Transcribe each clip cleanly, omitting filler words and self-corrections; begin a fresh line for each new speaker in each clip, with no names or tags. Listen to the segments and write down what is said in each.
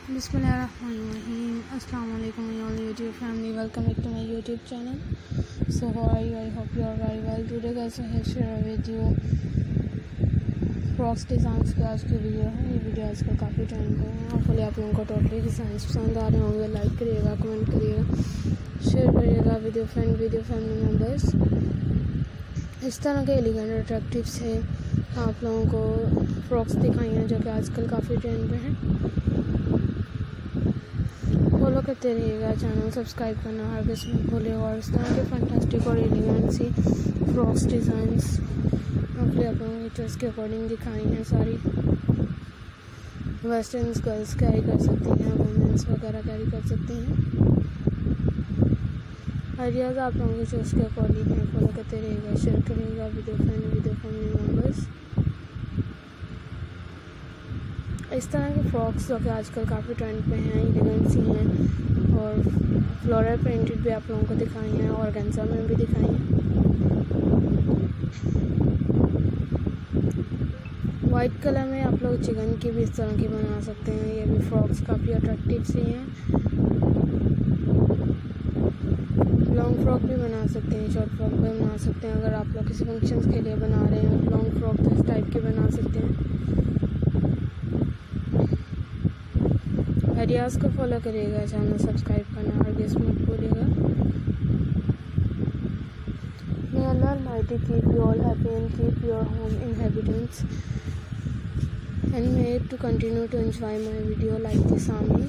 Bismillahirrahmanirrahim. Assalamu alaikum all YouTube family. Welcome back to my YouTube channel. So how are you? I hope you are very well. Today guys I have share with you frocks designs की आज की video है। ये video आजकल काफ़ी time पे है। Hopefully आप लोगों को टोटली डिज़ाइंस पसंद आ रहे होंगे। लाइक करिएगा, कमेंट करिएगा, शेयर करिएगा with your friend, with your family members. इस तरह के एलिगेंट अट्रैक्टिव से आप लोगों को फ्रॉक्स दिखाई हैं जो कि आजकल काफ़ी ट्रेंड पे हैं। फॉलो करते रहिएगा, चैनल सब्सक्राइब करना हर किसी में भूलिएगा। और इस तरह के फैंटास्टिक और एलिगेंट सी फ्रॉक्स डिज़ाइंस अपने आप लोगों की चॉइस के अकॉर्डिंग दिखाई हैं। सारी वेस्टर्न गर्ल्स कैरी कर सकती हैं, वुमेंस वगैरह कैरी कर सकती हैं। आइडियाज़ आप लोगों की चॉइस के अकॉर्डिंग हैं। फॉलो करते रहिएगा, शेयर करिएगा video friend, video family members. इस तरह के फ्रॉक्स जो कि आजकल काफ़ी ट्रेंड पे हैं, एलिगेंट सी हैं और फ्लोरल प्रिंटेड भी आप लोगों को दिखाई हैं और ऑर्गेन्जा में भी दिखाई हैं। वाइट कलर में आप लोग चिकन की भी इस तरह की बना सकते हैं। ये भी फ्रॉक्स काफ़ी अट्रैक्टिव सी हैं। लॉन्ग फ्रॉक भी बना सकते हैं, शॉर्ट फ्रॉक भी बना सकते हैं। अगर आप लोग किसी फंक्शंस के लिए बना रहे हैं लॉन्ग फ्रॉक तो इस टाइप की बना सकते हैं। आइडियाज़ को फॉलो करिएगा, चैनल सब्सक्राइब करना हर किसी मत भूलिएगा। May Allah Almighty keep you all happy and keep your home inhabitants and may to continue to enjoy my video like this army।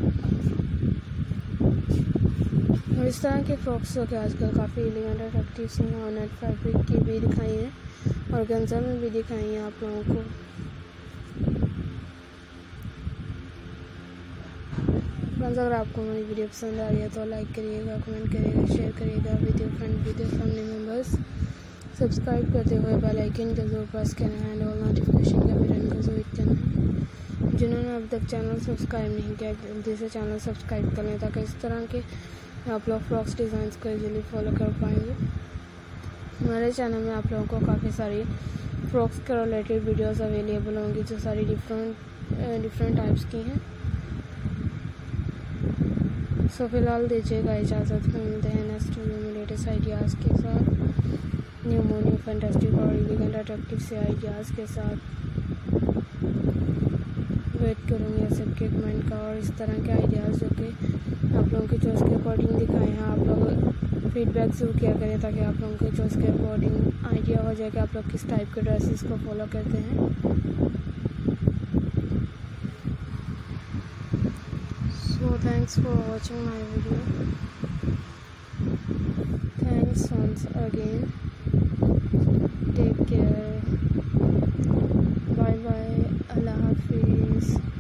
और इस तरह के फ्रॉक्स जो कि आजकल काफ़ी एलिगेंट अट्रैक्टिव सी हैं और नेट फैब्रिक की भी दिखाई हैं और ऑर्गेन्जा में भी दिखाई हैं आप लोगों को। अगर आपको मेरी वीडियो पसंद आ रही है तो लाइक करिएगा, कमेंट करिएगा, शेयर करिएगा with your friend, with your family members. Subscribe करते हुए बेल आइकन का जरूर प्रेस करना है और नोटिफिकेशन का बटन को जरूर हिट करना है। जिन्होंने अब तक चैनल सब्सक्राइब नहीं किया जल्दी से चैनल सब्सक्राइब कर लें ताकि इस तरह के आप लोग फ्रॉक्स डिज़ाइंस को इजीली फॉलो कर पाएंगे। हमारे चैनल में आप लोगों को काफ़ी सारी फ्रॉक्स के रिलेटेड वीडियोज़ अवेलेबल होंगी जो सारी डिफरेंट टाइप्स की हैं। सो फिलहाल दीजिएगा इजाज़त, में मिलते हैं नेक्स्ट वीडियो में लेटेस्ट आइडियाज़ के साथ, न्यू फैंटास्टिक और एलिगेंट अट्रैक्टिव से आइडियाज़ के साथ। वेट करूँगी सबके कमेंट का और इस तरह के आइडियाज़ जो कि आप लोगों की चॉइस के अकॉर्डिंग दिखाए हैं। आप लोग फीडबैक ज़रूर किया करें ताकि आप लोगों की चॉइस के अकॉर्डिंग आइडिया हो जाए कि आप लोग किस टाइप के ड्रेसेस को फॉलो करते हैं। So thanks for watching my video. Thanks once again. Take care. Bye bye. Allah Hafiz.